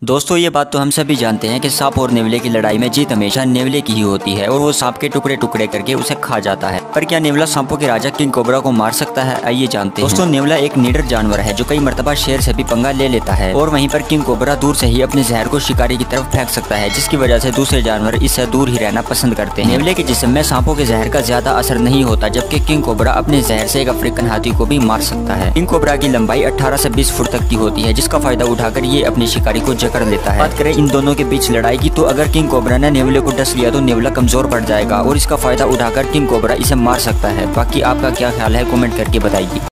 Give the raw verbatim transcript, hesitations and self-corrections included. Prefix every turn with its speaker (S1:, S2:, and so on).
S1: दोस्तों ये बात तो हम सभी जानते हैं कि सांप और नेवले की लड़ाई में जीत हमेशा नेवले की ही होती है और वो सांप के टुकड़े टुकड़े करके उसे खा जाता है। पर क्या नेवला सांपों के राजा किंग कोबरा को मार सकता है? आइए जानते हैं। दोस्तों नेवला एक निडर जानवर है जो कई मर्तबा शेर से भी पंगा ले लेता है और वहीं पर किंग कोबरा दूर से ही अपने जहर को शिकारी की तरफ फेंक सकता है, जिसकी वजह से दूसरे जानवर इससे दूर ही रहना पसंद करते हैं। नेवले के जिस्म में सांपों के जहर का ज्यादा असर नहीं होता, जबकि किंग कोबरा अपने जहर से एक अफ्रीकन हाथी को भी मार सकता है। किंग कोबरा की लंबाई अठारह से बीस फुट तक की होती है, जिसका फायदा उठाकर ये अपने शिकारी को जकड़ लेता है। बात करें इन दोनों के बीच लड़ाई की, तो अगर किंग कोबरा ने नेवले को डस लिया तो नेवला कमजोर पड़ जाएगा और इसका फायदा उठाकर किंग कोबरा इसे मार सकता है। बाकी आपका क्या ख्याल है, कमेंट करके बताइए।